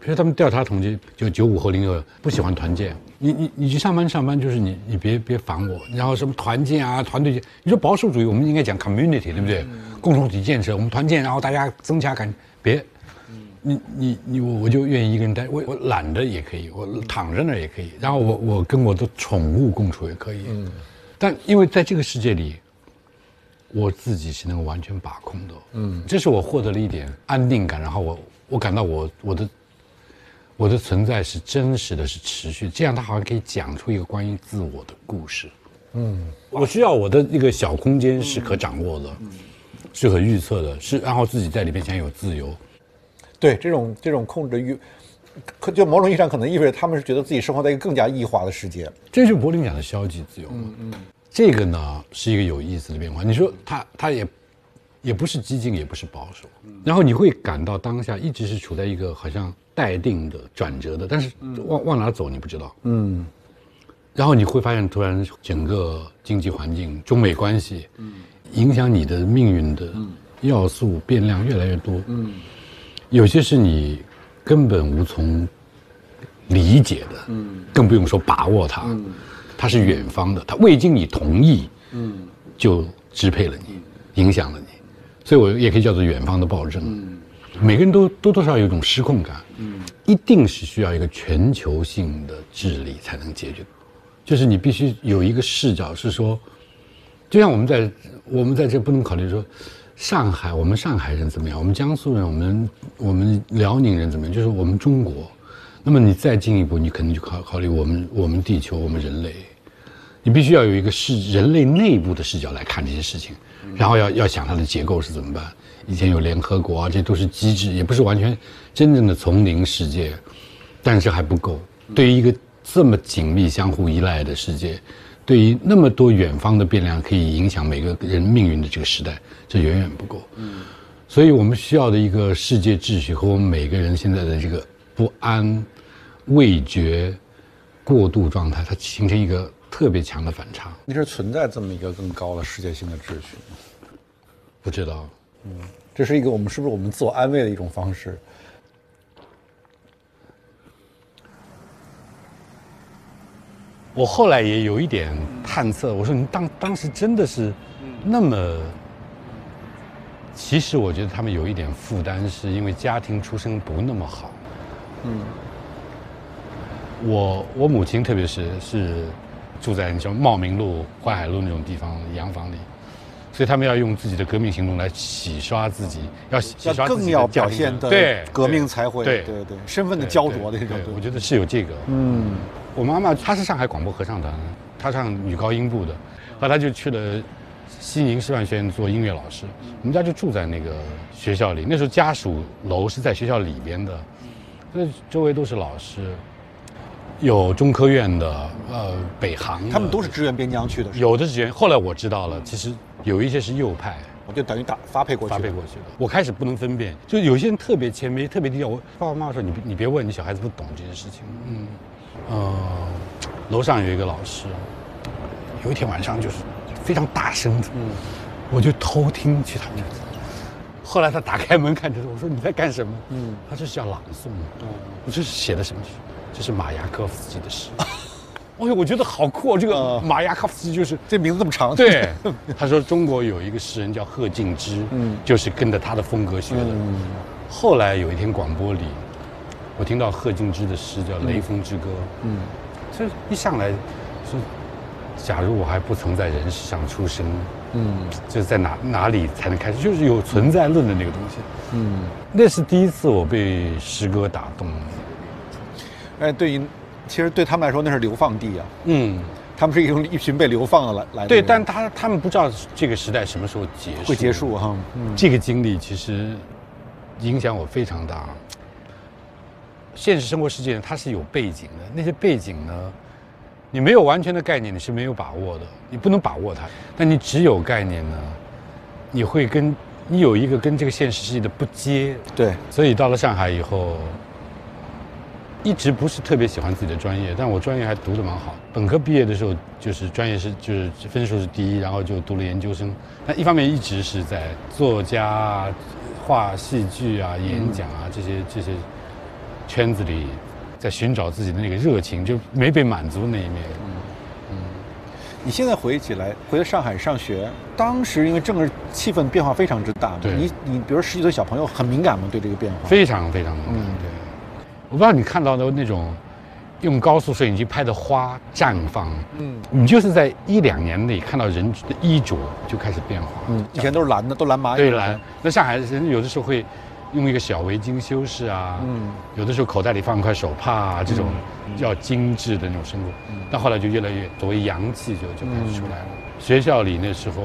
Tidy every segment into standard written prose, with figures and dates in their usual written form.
比如他们调查统计，就95后02不喜欢团建，你去上班就是你别烦我，然后什么团建啊团队，你说保守主义我们应该讲 community 对不对？共同体建设，我们团建，然后大家增加感，别，我就愿意一个人待，我懒着也可以，我躺着那也可以，然后我跟我的宠物共处也可以，但因为在这个世界里，我自己是能够完全把控的，这是我获得了一点安定感，然后我感到我的存在是真实的，是持续，这样他好像可以讲出一个关于自我的故事。我需要我的一个小空间是可掌握的，是可预测的，是然后自己在里面享有自由。 对，这种控制欲，就某种意义上可能意味着他们是觉得自己生活在一个更加异化的世界。 这就是柏林讲的消极自由嘛。这个呢是一个有意思的变化。你说他也不是激进，也不是保守，然后你会感到当下一直是处在一个好像待定的转折的，但是往哪走你不知道。然后你会发现，突然整个经济环境、中美关系，影响你的命运的要素变量越来越多。有些是你根本无从理解的，更不用说把握它。它是远方的，它未经你同意，就支配了你，影响了你，所以我也可以叫做远方的暴政。每个人都多多少少有一种失控感，一定是需要一个全球性的治理才能解决。就是你必须有一个视角，是说，就像我们在这不能考虑说，上海我们上海人怎么样，我们江苏人，我们辽宁人怎么样，就是我们中国。那么你再进一步，你肯定就考虑我们地球，我们人类，你必须要有一个人类内部的视角来看这些事情，然后要想它的结构是怎么办。以前有联合国啊，这都是机制，也不是完全真正的从零世界，但是还不够。对于一个这么紧密相互依赖的世界，对于那么多远方的变量可以影响每个人命运的这个时代，这远远不够。所以我们需要的一个世界秩序和我们每个人现在的这个不安、畏惧、过渡状态，它形成一个特别强的反差。 你是存在这么一个更高的世界性的秩序吗？ 不知道。 这是一个是不是我们自我安慰的一种方式？ 我后来也有一点探测，我说你当时真的是那么，其实我觉得他们有一点负担，是因为家庭出身不那么好。我母亲特别是住在像茂名路、淮海路那种地方洋房里，所以他们要用自己的革命行动来洗刷自己，要洗刷自己的更要表现的革命才会对身份的焦灼的这种。 我觉得是有这个。我妈妈她是上海广播合唱团，她上女高音部的，后来她就去了西宁师范学院做音乐老师。我们家就住在那个学校里，那时候家属楼是在学校里边的，所以周围都是老师，有中科院的，北航的， 他们都是支援边疆去的， 有的是支援。后来我知道了，其实有一些是右派。 我就等于发配过去的。 我开始不能分辨，就有些人特别谦卑、特别低调。我爸爸妈妈说你别问，你小孩子不懂这些事情。楼上有一个老师，有一天晚上就是非常大声的，我就偷听去他们家。后来他打开门看着我说你在干什么？他这是叫朗诵。我这是写的什么诗？这是马雅科夫斯基的诗。哎呦，我觉得好酷！这个马雅科夫斯基就是这名字这么长。 对，他说中国有一个诗人叫贺敬之，就是跟着他的风格学的。后来有一天广播里，我听到贺敬之的诗叫《雷锋之歌》。这一上来说，假如我还不曾在人世上出生，就是在哪里才能开始？就是有存在论的那个东西。那是第一次我被诗歌打动。 其实对他们来说那是流放地啊。他们是一群被流放的来的。 对，但他们不知道这个时代什么时候会结束哈。 这个经历其实影响我非常大。现实生活世界它是有背景的，那些背景呢，你没有完全的概念，你是没有把握的，你不能把握它。但你只有概念呢，你有一个跟这个现实世界的不接。 对， 所以到了上海以后，一直不是特别喜欢自己的专业，但我专业还读得蛮好。本科毕业的时候，就是专业就是分数是第一，然后就读了研究生。但一方面一直是在作家、画戏剧啊、演讲啊这些圈子里，在寻找自己的那个热情，就没被满足那一面。 你现在回忆起来，回到上海上学，当时因为政治气氛变化非常之大嘛， 对你比如10几岁小朋友很敏感吗？对这个变化？ 非常非常敏感。对，我不知道你看到的那种用高速摄影机拍的花绽放，你就是在1、2年内看到人的衣着就开始变化。 以前都是蓝的，都蓝麻衣。 对蓝。那上海人有的时候会用一个小围巾修饰啊，有的时候口袋里放一块手帕啊，这种要精致的那种生活。但后来就越来越所谓洋气就开始出来了。学校里那时候，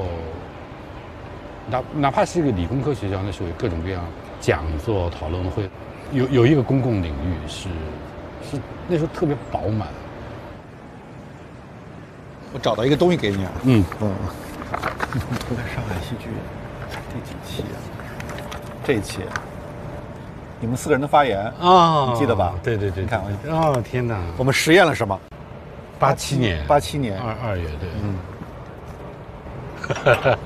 哪怕是一个理工科学校，那时候有各种各样讲座、讨论会，有一个公共领域是那时候特别饱满。 我找到一个东西给你啊。都在上海戏剧第几期啊？这一期。你们4个人的发言啊， 你记得吧？ 对，你看哦，天哪！ 我们实验了什么 87年 ，87年 2月，对，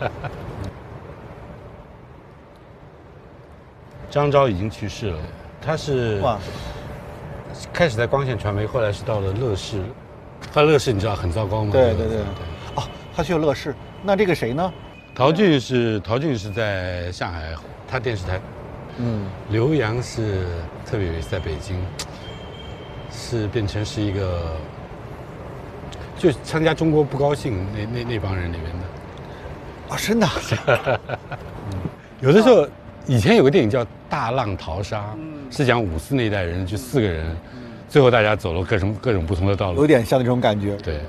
张昭已经去世了，他是开始在光线传媒，后来是到了乐视，后来乐视你知道很糟糕吗？ 对。哦，他去了乐视，那这个谁呢？ 陶俊是在上海，他电视台。刘洋是特别有意思，在北京，是变成是一个，就参加中国不高兴那帮人里面的。 啊，真的。 有的时候，以前有个电影叫《大浪淘沙》，是讲54那一代人，就4个人，最后大家走了各种不同的道路， 有点像那种感觉。 对。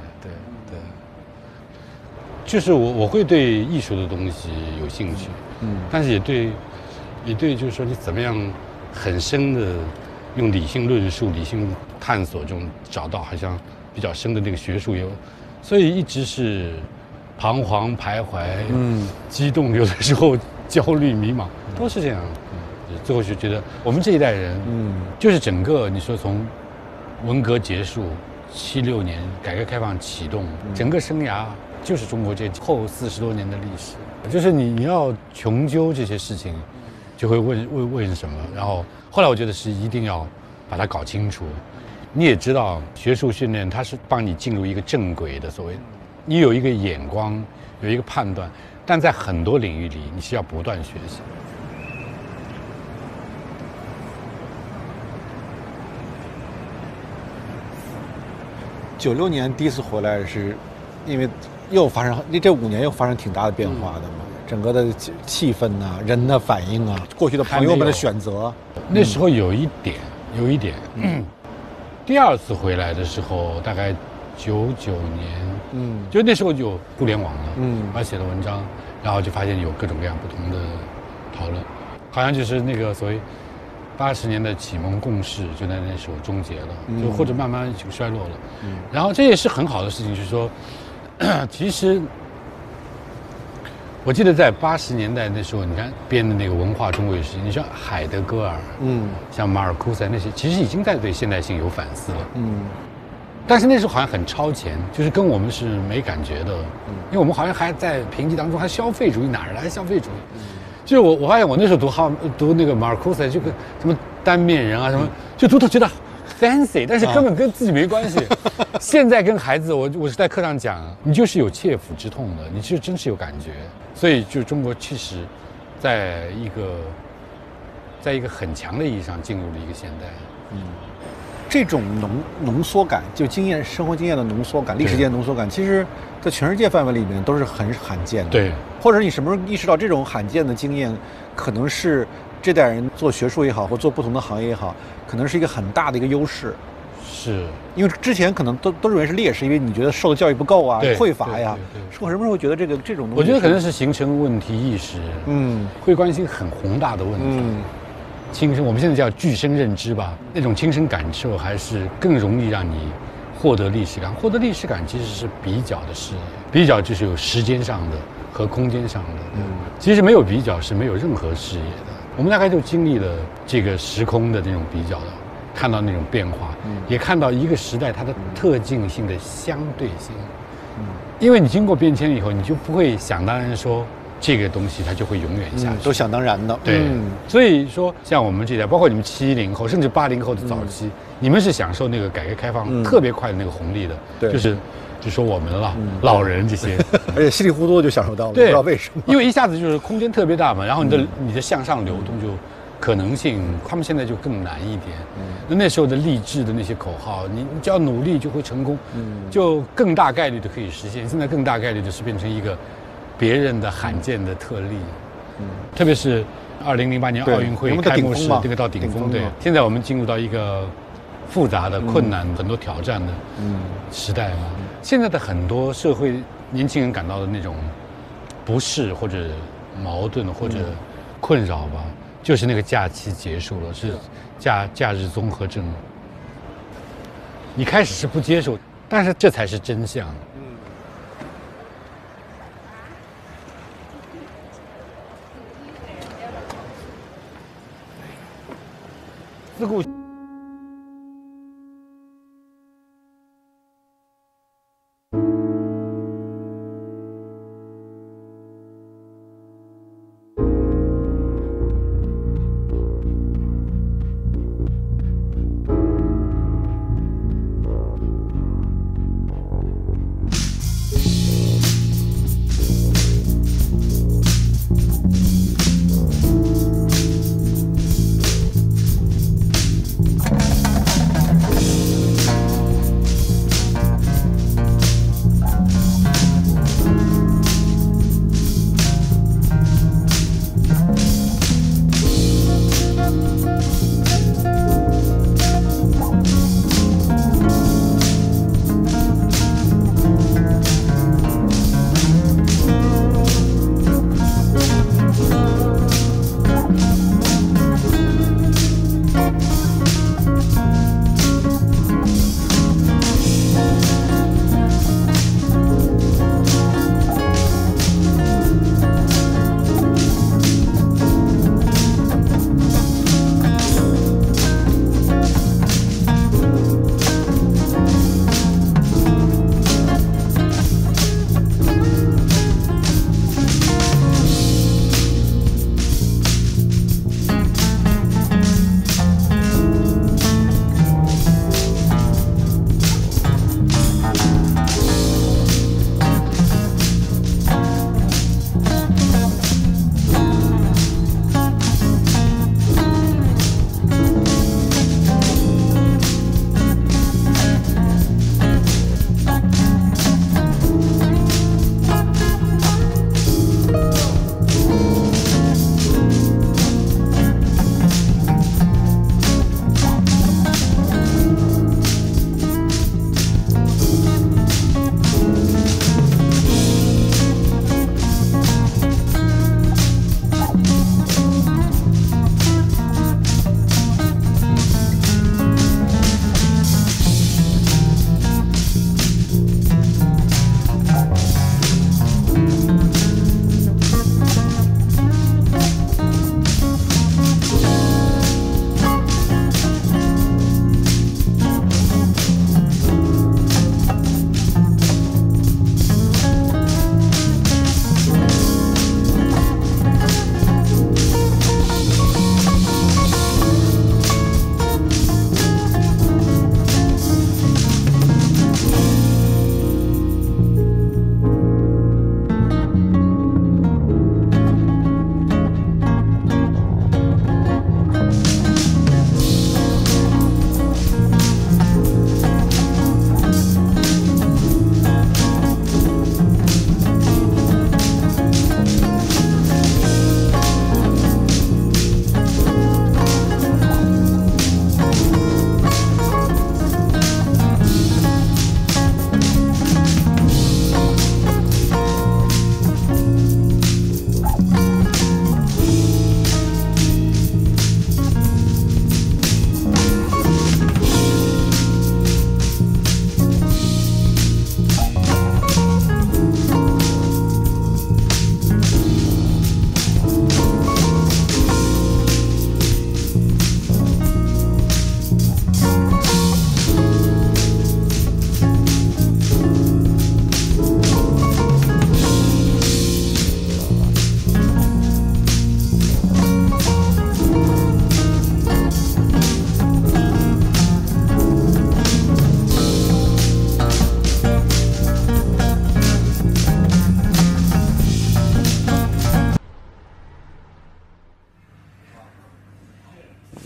就是我会对艺术的东西有兴趣，但是也对，就是说你怎么样很深的用理性论述、理性探索这种找到好像比较深的那个学术所以一直是彷徨徘徊，激动，有的时候焦虑迷茫，都是这样。最后就觉得我们这一代人，就是整个你说从文革结束76年改革开放启动，整个生涯就是中国这后40多年的历史，就是你要穷究这些事情。就会问为什么，然后后来我觉得是一定要把它搞清楚。你也知道，学术训练它是帮你进入一个正轨的，所谓你有一个眼光，有一个判断，但在很多领域里你是要不断学习。 96年第一次回来是，因为又发生这5年又发生挺大的变化的嘛。整个的气氛呐，人的反应啊，过去的朋友们的选择， 那时候有一点，第2次回来的时候，大概99年，就那时候就互联网了，我写了文章，然后就发现有各种各样不同的讨论，好像就是那个所谓80年的启蒙共识就在那时候终结了，就或者慢慢就衰落了，然后这也是很好的事情，就是说，其实。我记得在80年代那时候，你看编的那个文化中卫时期，你像海德格尔，像马尔库塞那些，其实已经在对现代性有反思了，但是那时候好像很超前，就是跟我们是没感觉的，因为我们好像还在评级当中，还消费主义哪儿来消费主义？就是我发现我那时候读那个马尔库塞，就跟什么单面人啊什么，就读觉得 fancy， 但是根本跟自己没关系。现在跟孩子，我是在课上讲，你就是有切肤之痛的，你就真是有感觉。所以，就中国其实，在一个很强的意义上进入了一个现代。 这种浓缩感，就生活经验的浓缩感，历史经验的浓缩感，其实在全世界范围里面都是很罕见的。 对， 或者你什么时候意识到这种罕见的经验，可能是这代人做学术也好，或做不同的行业也好，可能是一个很大的一个优势。 是因为之前可能都认为是劣势，因为你觉得受的教育不够啊，匮乏呀。我什么时候会觉得这种东西？ 我觉得可能是形成问题意识，会关心很宏大的问题。亲身，我们现在叫具身认知吧，那种亲身感受还是更容易让你获得历史感。获得历史感其实是比较的视野，比较就是有时间上的和空间上的。其实没有比较是没有任何视野的。我们大概就经历了这个时空的这种比较的。看到那种变化，也看到一个时代它的特性性的相对性。因为你经过变迁以后，你就不会想当然说这个东西它就会永远下去， 都想当然的。 对，所以说像我们这代，包括你们70后，甚至80后的早期，你们是享受那个改革开放特别快的那个红利的， 对， 就说我们了，老人这些， 而且稀里糊涂就享受到了， 对， 不知道为什么， 因为一下子就是空间特别大嘛，然后你的向上流动就可能性，他们现在就更难一点。那时候的励志的那些口号，你只要努力就会成功，就更大概率的可以实现。现在更大概率的是变成一个别人的罕见的特例，特别是2008年奥运会开幕式这个到顶峰，对，现在我们进入到一个复杂的、困难、很多挑战的时代嘛。现在的很多社会年轻人感到的那种不适或者矛盾或者困扰吧，就是那个假期结束了，是假日综合症。你开始是不接受，但是这才是真相。自顾。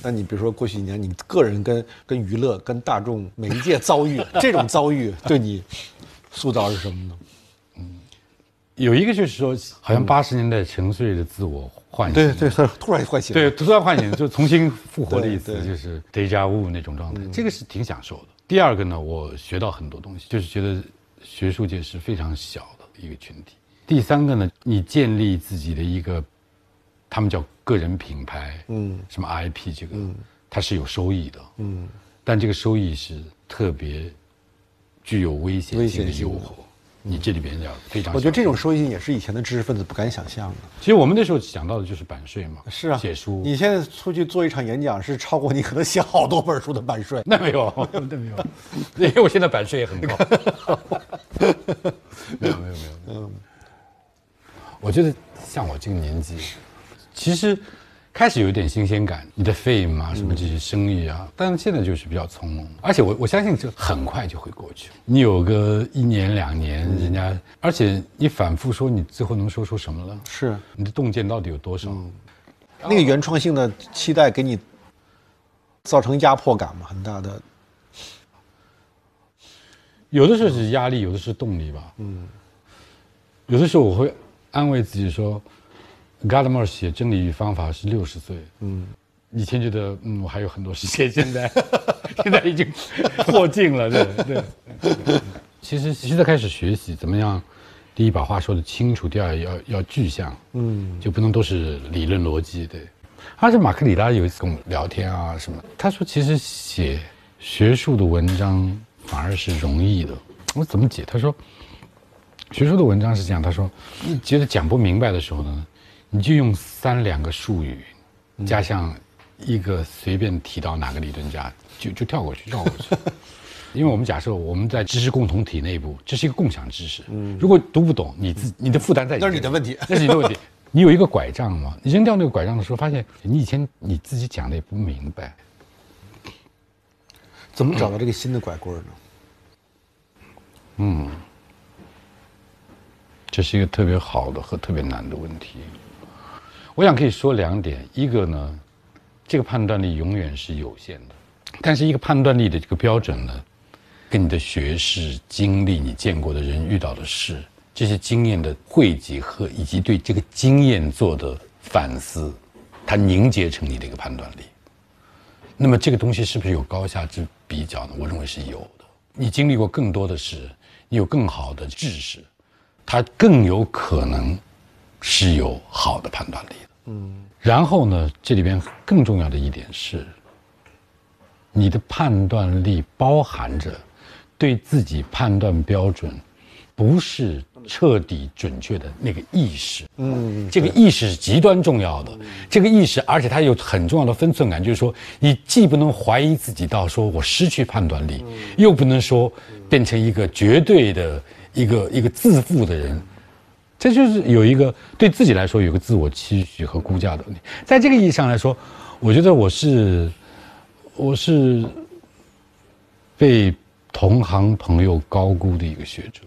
那你比如说过去几年，你个人跟娱乐、跟大众媒介遭遇这种遭遇，对你塑造是什么呢？ 有一个就是说，好像80年代沉睡的自我唤醒， 对，突然唤醒， 对，突然唤醒，就重新复活的意思， 对就是 déjà vu 那种状态，这个是挺享受的。第二个呢，我学到很多东西，就是觉得学术界是非常小的一个群体。第三个呢，你建立自己的一个，他们叫个人品牌，什么 IP 这个，它是有收益的，但这个收益是特别具有危险性的诱惑。你这里边要非常， 我觉得这种收益性也是以前的知识分子不敢想象的。 其实我们那时候想到的就是版税嘛， 是啊， 写书。 你现在出去做一场演讲，是超过你可能写好多本书的版税。 那没有，那没有，因为我现在版税也很高。没有，我觉得像我这个年纪，其实开始有一点新鲜感，你的 fame 啊，什么这些声誉啊，但是现在就是比较从容，而且我相信这很快就会过去。你有个1年2年，人家，而且你反复说，你最后能说出什么了？ 是你的洞见到底有多少？ 那个原创性的期待给你造成压迫感吗？很大的。 有的时候是压力，有的是动力吧。有的时候我会安慰自己说。Gadamer 写《真理与方法》是60岁，以前觉得我还有很多时间，现在已经破镜了，对。其实现在开始学习怎么样，第一把话说得清楚，第二要具象，就不能都是理论逻辑，对。而且马克里拉有一次跟我聊天啊什么，他说其实写学术的文章反而是容易的。我怎么解？他说学术的文章是这样，他说你觉得讲不明白的时候呢，你就用3、2个术语，加上一个随便提到哪个理论家，就跳过去，绕过去。因为我们假设我们在知识共同体内部，这是一个共享知识。如果读不懂，你的负担在， 那是你的问题， 那是你的问题。你有一个拐杖嘛？你扔掉那个拐杖的时候，发现你以前你自己讲的也不明白。 怎么找到这个新的拐棍呢？ 这是一个特别好的和特别难的问题。我想可以说2点，一个呢，这个判断力永远是有限的，但是一个判断力的这个标准呢，跟你的学识、经历、你见过的人、遇到的事，这些经验的汇集和以及对这个经验做的反思，它凝结成你的一个判断力。那么这个东西是不是有高下之比较呢？我认为是有的。你经历过更多的事，你有更好的知识，它更有可能是有好的判断力的。然后呢，这里边更重要的一点是，你的判断力包含着对自己判断标准不是彻底准确的那个意识。这个意识是极端重要的。这个意识，而且它有很重要的分寸感，就是说，你既不能怀疑自己到说我失去判断力，又不能说变成一个绝对的一个自负的人。这就是有一个对自己来说有个自我期许和估价的问题。在这个意义上来说，我觉得我是被同行朋友高估的一个学者。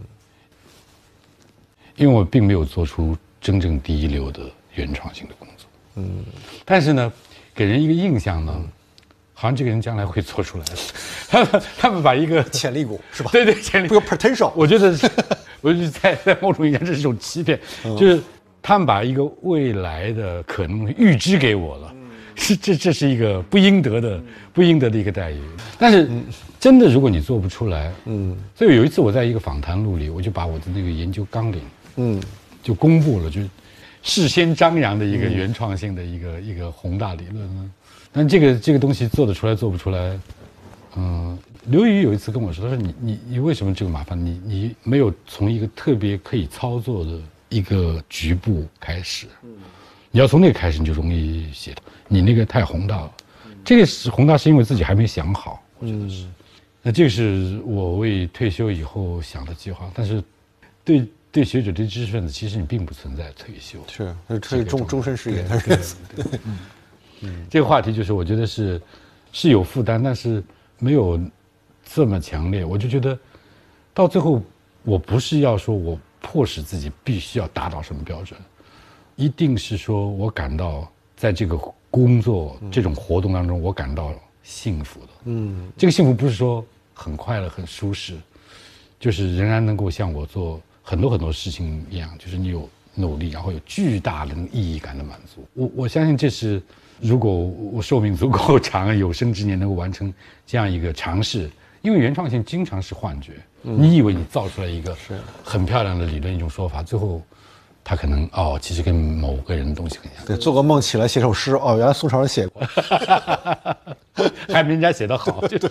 因为我并没有做出真正第一流的原创性的工作。但是呢，给人一个印象呢，好像这个人将来会做出来的。他们把一个潜力股是吧？ 对，潜力不有 potential。 我觉得在某种意义上这是一种欺骗，就是他们把一个未来的可能预知给我了，这是一个不应得的一个待遇。但是真的，如果你做不出来，所以有一次我在一个访谈录里，我就把我的那个研究纲领，就公布了，就是事先张扬的一个原创性的一个宏大理论呢。但这个东西做得出来做不出来，刘宇有一次跟我说，他说你为什么这个麻烦？你没有从一个特别可以操作的一个局部开始，你要从那个开始你就容易写。你那个太宏大了，这个是宏大是因为自己还没想好，我觉得是。那这个是我为退休以后想的计划，但是对学者对知识分子，其实你并不存在退休， 是这是终身事业，对。 这个话题就是我觉得是有负担，但是没有这么强烈。我就觉得到最后，我不是要说我迫使自己必须要达到什么标准，一定是说我感到在这个工作这种活动当中，我感到幸福的。这个幸福不是说很快乐、很舒适，就是仍然能够像我做很多很多事情一样，就是你有努力，然后有巨大的意义感的满足。我相信这是，如果我寿命足够长，有生之年能够完成这样一个尝试，因为原创性经常是幻觉。你以为你造出来一个很漂亮的理论一种说法，最后它可能其实跟某个人的东西很像。 对，做个梦起来写首诗，原来宋朝人写过， 还没人家写得好。对。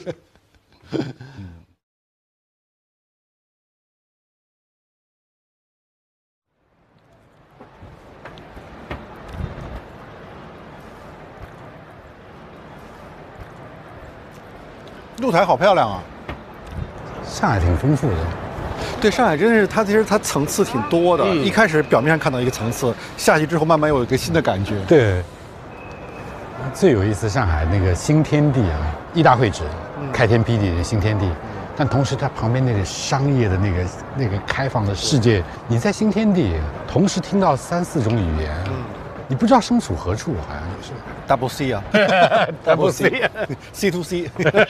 露台好漂亮啊！ 上海挺丰富的。 对，上海真是其实它层次挺多的。一开始表面上看到一个层次，下去之后慢慢有一个新的感觉。 对，最有意思，上海那个新天地啊，亿大会址，开天辟地的新天地，但同时它旁边那个商业的那个开放的世界，你在新天地同时听到3、4种语言，你不知道身处何处，好像就是 Double C 啊 ，Double C C to C。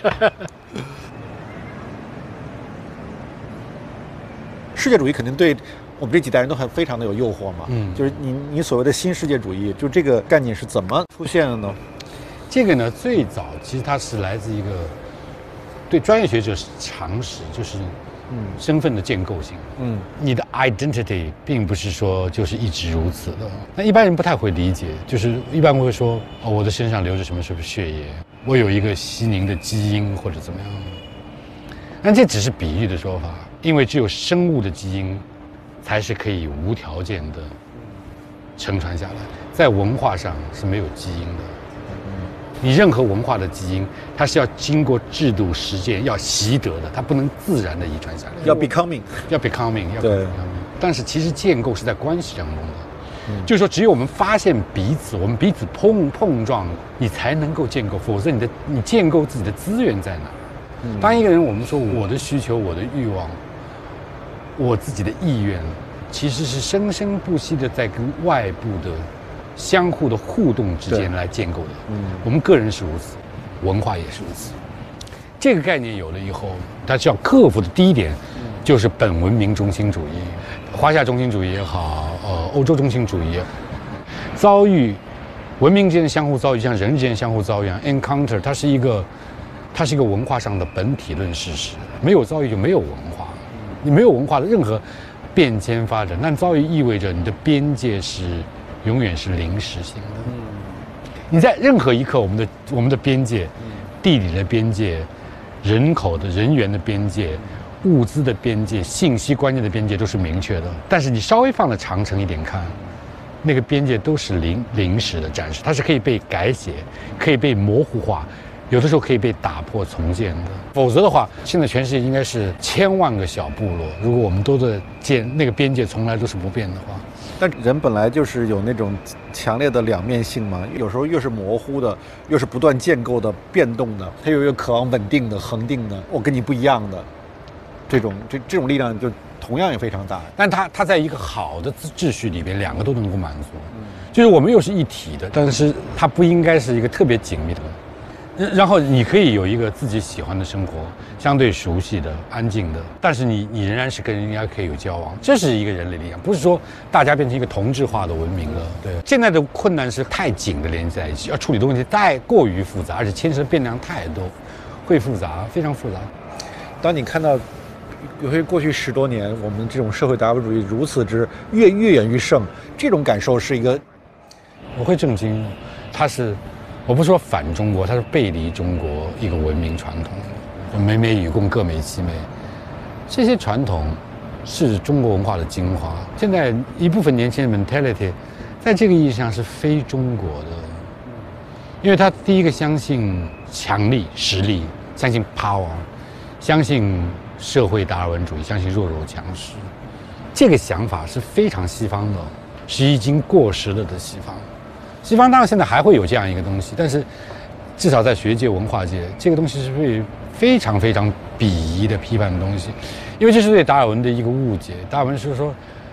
世界主义肯定对我们这几代人都非常的有诱惑嘛。就是你所谓的新世界主义，就这个概念是怎么出现的呢？ 这个呢，最早其实它是来自一个对专业学者常识，就是身份的建构性。你的 identity 并不是说就是一直如此的。那一般人不太会理解，就是一般会说我的身上流着什么血液，我有一个西宁的基因或者怎么样。但这只是比喻的说法，因为只有生物的基因才是可以无条件的承传下来，在文化上是没有基因的。你任何文化的基因，它是要经过制度实践，要习得的，它不能自然的遗传下来。 要 becoming， 对。但是其实建构是在关系当中的，就是说只有我们发现彼此，我们彼此碰撞，你才能够建构，否则你建构自己的资源在哪？当一个人我们说我的需求、我的欲望、我自己的意愿，其实是生生不息的在跟外部的相互的互动之间来建构的。我们个人是如此，文化也是如此。这个概念有了以后，它需要克服的第一点，就是本文明中心主义，华夏中心主义也好，欧洲中心主义，遭遇文明之间的相互遭遇，像人之间相互遭遇一样 ，encounter， 它是一个文化上的本体论事实。没有遭遇就没有文化，你没有文化的任何变迁发展，但遭遇意味着你的边界永远是临时性的。你在任何一刻，我们的边界，地理的边界，人口的人员的边界，物资的边界，信息观念的边界都是明确的。但是你稍微放得长程一点看，那个边界都是临时的展示，它是可以被改写，可以被模糊化，有的时候可以被打破重建的。否则的话，现在全世界应该是1000万个小部落，如果我们都在那个边界从来都是不变的话。 但人本来就是有那种强烈的两面性嘛，有时候又是模糊的，又是不断建构的、变动的，它又有渴望稳定的、恒定的，我跟你不一样的，这种力量就同样也非常大。 但它在一个好的秩序里边，两个都能够满足，就是我们又是一体的，但是它不应该是一个特别紧密的。然后你可以有一个自己喜欢的生活，相对熟悉的、安静的，但是你仍然是跟人家可以有交往，这是一个人类力量，不是说大家变成一个同质化的文明了。对，现在的困难是太紧的连接在一起，要处理的问题太过于复杂，而且牵涉的变量太多，会复杂，非常复杂。 当你看到，尤其过去10多年，我们这种社会达尔文主义如此之越演愈盛，这种感受是一个， 我会震惊，它是。我不说反中国，它是背离中国一个文明传统，美美与共，各美其美，这些传统是中国文化的精华。现在一部分年轻人 mentality， 在这个意义上是非中国的，因为他第一个相信强力、实力，相信 power， 相信社会达尔文主义，相信弱肉强食。这个想法是非常西方的，是已经过时了的西方。西方当然现在还会有这样一个东西，但是至少在学界、文化界，这个东西是被非常非常鄙夷的批判的东西，因为这是对达尔文的一个误解。达尔文是说，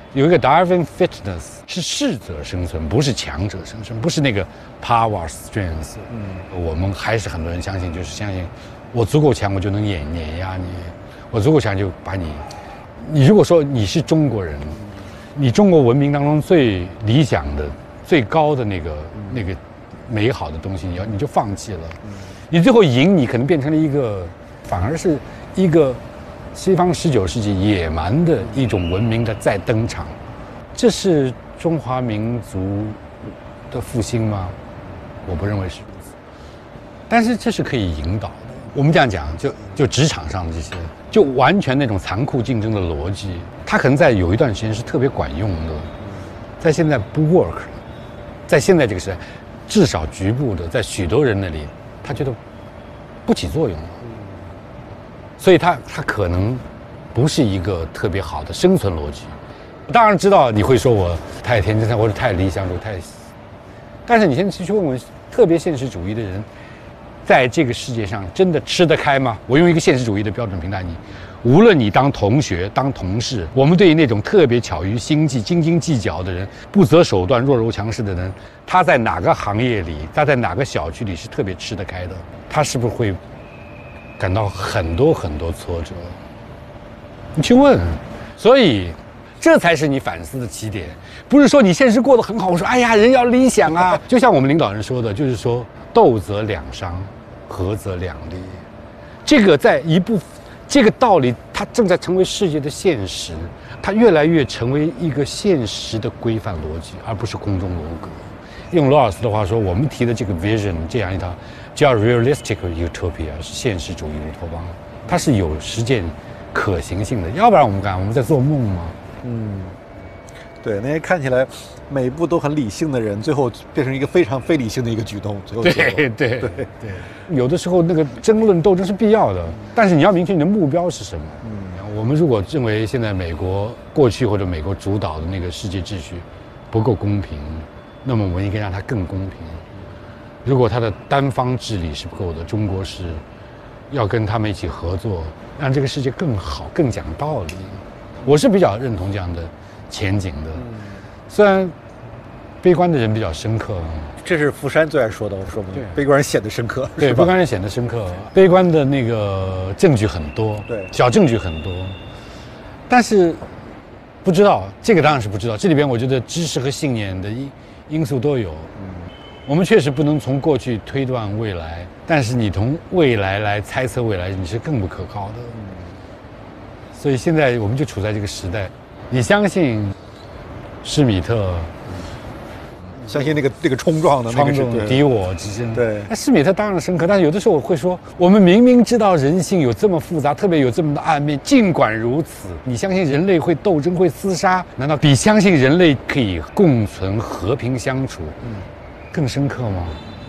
有一个 Darwin Fitness 是适者生存，不是强者生存，不是那个 power strength。我们还是很多人相信，就是相信我足够强，我就能碾压你，我足够强就把你。你如果说你是中国人，你中国文明当中最理想的、最高的那个美好的东西，你就放弃了，你最后赢，你可能变成了一个，反而是一个西方19世纪野蛮的一种文明的再登场。这是中华民族的复兴吗？我不认为是如此，但是这是可以引导的。我们这样讲，就职场上的这些，就完全那种残酷竞争的逻辑，它可能在有一段时间是特别管用的，在现在不 work 了，在现在这个时代，至少局部的，在许多人那里，他觉得不起作用了，所以他可能不是一个特别好的生存逻辑。当然知道你会说我太天真，或者太理想主义，但是你先去问问特别现实主义的人，在这个世界上真的吃得开吗？我用一个现实主义的标准评价你，无论你当同学、当同事，我们对于那种特别巧于心计、斤斤计较的人、不择手段、弱肉强食的人，他在哪个行业里，他在哪个小区里是特别吃得开的？他是不是会感到很多很多挫折？你去问。所以这才是你反思的起点，不是说你现实过得很好，我说哎呀人要理想啊，就像我们领导人说的，就是说斗则两伤，和则两利。这个在这个道理，它正在成为世界的现实，它越来越成为一个现实的规范逻辑，而不是空中楼阁。用罗尔斯的话说，我们提的这个 vision 这样一套叫 realistic utopia， 是现实主义乌托邦，它是有实践可行性的，要不然我们在做梦吗？ 对，那些看起来每一步都很理性的人，最后变成一个非常非理性的一个举动。最后对，有的时候那个争论斗争是必要的，但是你要明确你的目标是什么。我们如果认为现在美国过去或者美国主导的那个世界秩序不够公平，那么我们应该让它更公平。如果它的单方治理是不够的，中国是要跟他们一起合作，让这个世界更好、更讲道理。我是比较认同这样的前景的，虽然悲观的人比较深刻。 这是福山最爱说的，我说不定悲观人显得深刻。 对，悲观人显得深刻，悲观的那个证据很多， 对， 小证据很多，但是不知道，这个当然是不知道。这里边我觉得知识和信念的因素都有。我们确实不能从过去推断未来，但是你从未来来猜测未来，你是更不可靠的。所以现在我们就处在这个时代，你相信施米特， 相信那个冲撞的那个是敌我之争。 对， 那施米特当然深刻，但是有的时候我会说，我们明明知道人性有这么复杂，特别有这么的暗面，尽管如此，你相信人类会斗争、会厮杀，难道比相信人类可以共存、和平相处，更深刻吗？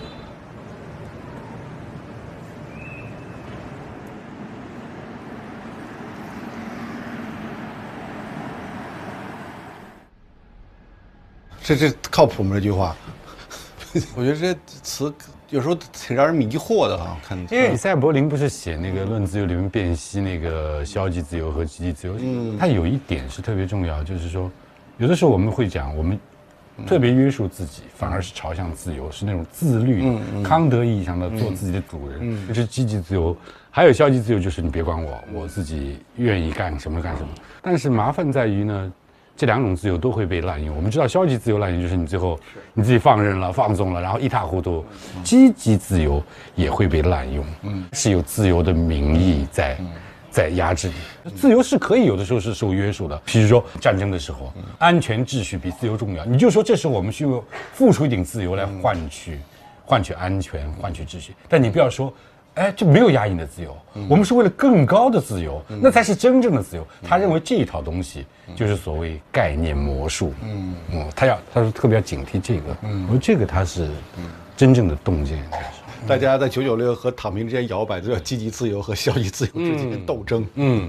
这靠谱吗？这句话，我觉得这词有时候挺让人迷惑的啊。看， 因为以赛柏林不是写那个《论自由》里面辨析那个消极自由和积极自由，它有一点是特别重要，就是说，有的时候我们会讲，我们特别约束自己，反而是朝向自由，是那种自律，康德意义上的做自己的主人，这是积极自由。还有消极自由，就是你别管我，我自己愿意干什么干什么。但是麻烦在于呢，这两种自由都会被滥用。我们知道消极自由滥用就是你最后你自己放任了、放纵了，然后一塌糊涂。积极自由也会被滥用，是有自由的名义在压制你。自由是可以有的时候是受约束的，比如说战争的时候，安全秩序比自由重要，你就说这时候我们需要付出一点自由来换取安全、换取秩序，但你不要说。哎，就没有压抑的自由，我们是为了更高的自由，那才是真正的自由。他认为这一套东西就是所谓概念魔术，他说特别要警惕这个，我说这个他是真正的洞见。 大家在996和躺平之间摇摆，就叫积极自由和消极自由之间的斗争。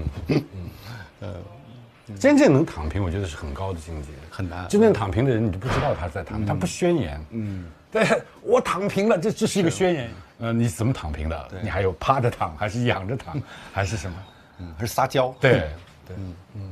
真正能躺平，我觉得是很高的境界， 很难。 真正躺平的人，你就不知道他在躺平，他不宣言。对，我躺平了，这是一个宣言。你怎么躺平的？你还有趴着躺，还是仰着躺，还是什么？ 还是撒娇？ 对。